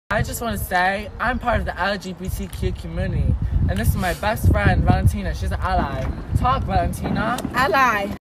I just want to say I'm part of the LGBTQ community, and this is my best friend, Valentina. She's an ally. Talk, Valentina. Ally.